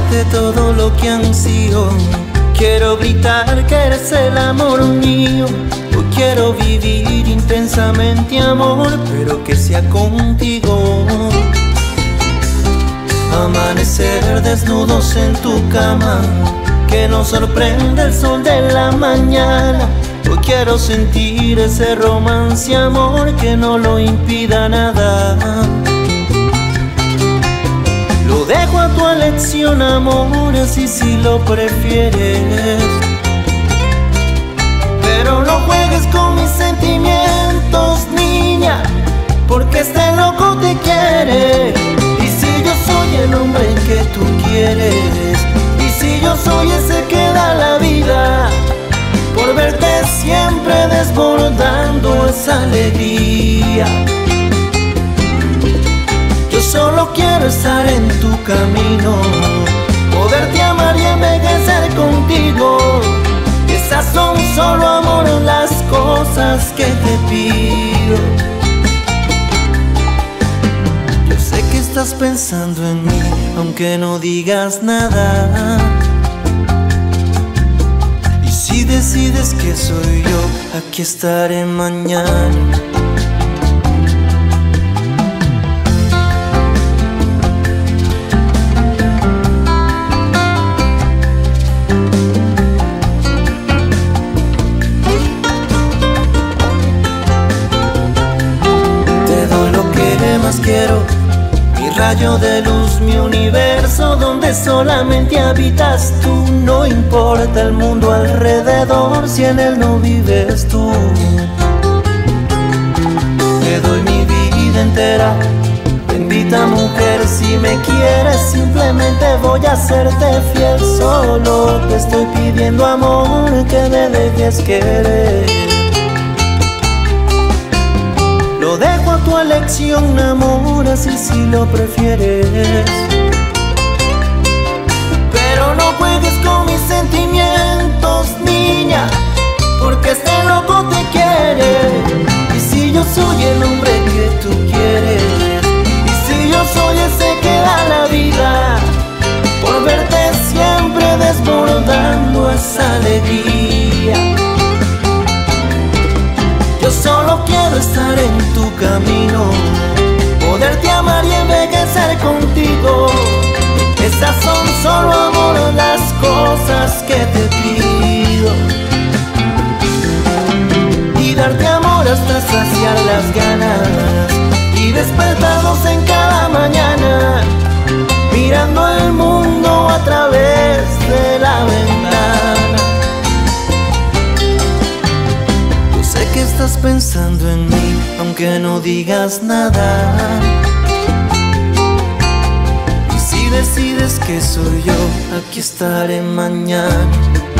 darte todo lo que ansío. Quiero gritar que eres el amor mío. Hoy quiero vivir intensamente amor, pero que sea contigo. Amanecer desnudos en tu cama, que nos sorprende el sol de la mañana. Hoy quiero sentir ese romance amor, que no lo impida nada. Lo dejo a tu elección amor, así si lo prefieres. Pero no juegues con mis sentimientos, niña, porque este loco te quiere. Y si yo soy el hombre que tú quieres, y si yo soy ese que da la vida por verte siempre desbordando esa alegría. Yo solo quiero estar en tu camino, poderte amar y envejecer contigo. Esas son solo amor las cosas que te pido. Yo sé que estás pensando en mí, aunque no digas nada. Y si decides que soy yo, aquí estaré mañana. Quiero mi rayo de luz, mi universo donde solamente habitas tú. No importa el mundo alrededor si en él no vives tú. Te doy mi vida entera, bendita mujer. Si me quieres simplemente voy a serte fiel. Solo te estoy pidiendo amor, que me dejes querer. Lo dejo a tu elección, amor, así si lo prefieres. Pero no juegues con mis sentimientos, niña, porque este loco te quiere. Y si yo soy el hombre que tú quieres, y si yo soy ese que da la vida por verte siempre desbordando esa alegría. Yo solo quiero estar en tu camino, poderte amar y envejecer contigo. Esas son solo amor las cosas que te pido. Y darte amor hasta saciar las ganas, y despertarnos en cada mañana, mirando el mundo a través de la ventana. Que estás pensando en mí, aunque no digas nada. Y si decides que soy yo, aquí estaré mañana.